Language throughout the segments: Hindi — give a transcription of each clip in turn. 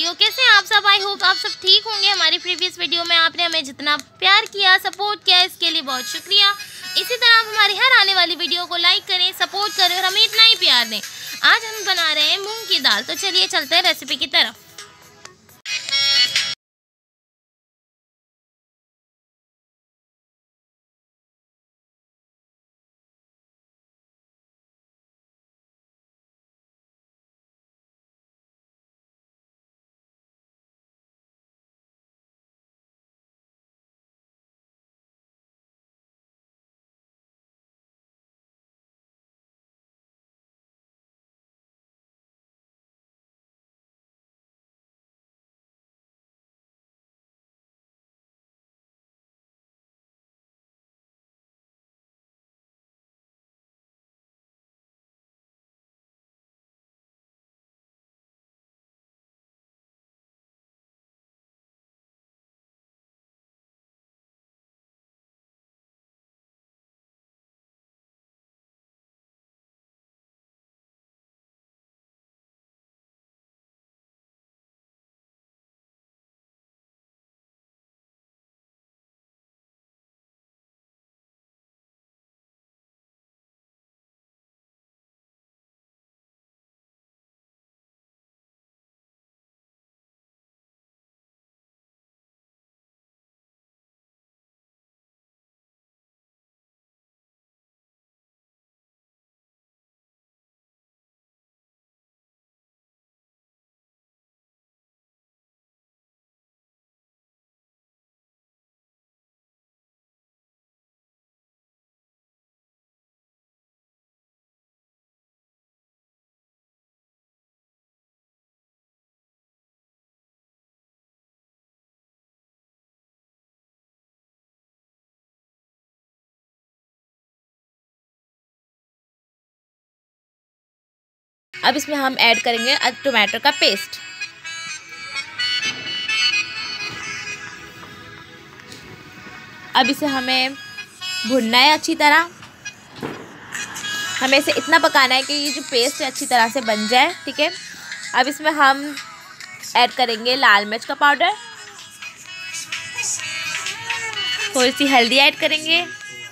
वीडियो। कैसे हैं आप सब? आई होप आप सब ठीक होंगे। हमारी प्रीवियस वीडियो में आपने हमें जितना प्यार किया, सपोर्ट किया, इसके लिए बहुत शुक्रिया। इसी तरह आप हमारी हर आने वाली वीडियो को लाइक करें, सपोर्ट करें और हमें इतना ही प्यार दें। आज हम बना रहे हैं मूंग की दाल, तो चलिए चलते हैं रेसिपी की तरफ। अब इसमें हम ऐड करेंगे टमाटर का पेस्ट। अब इसे हमें भुनना है अच्छी तरह। हमें इसे इतना पकाना है कि ये जो पेस्ट है अच्छी तरह से बन जाए। ठीक है, अब इसमें हम ऐड करेंगे लाल मिर्च का पाउडर, थोड़ी सी हल्दी ऐड करेंगे,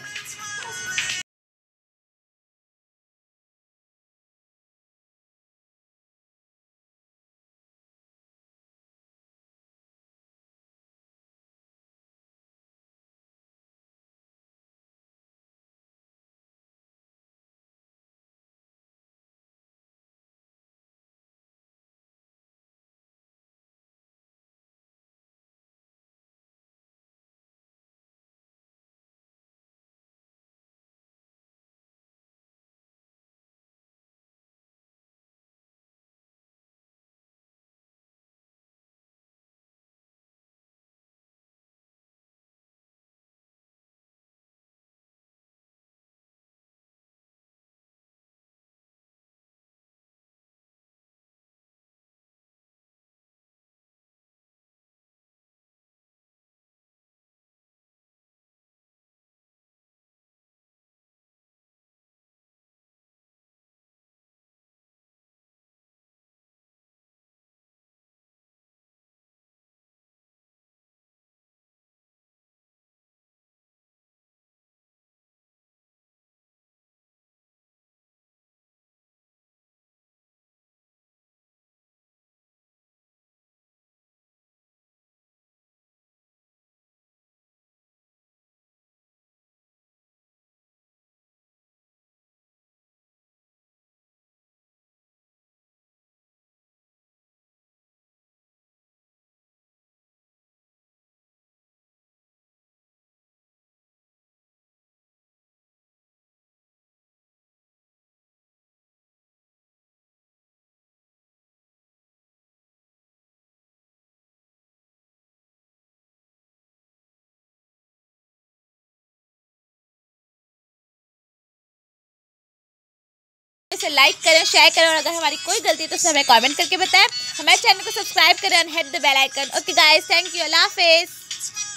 इसे लाइक करें, शेयर करें और अगर हमारी कोई गलती है तो उसे हमें कमेंट करके बताएं। हमारे चैनल को सब्सक्राइब करें और hit the bell icon. Okay guys, thank you, अल्लाह हाफिज़।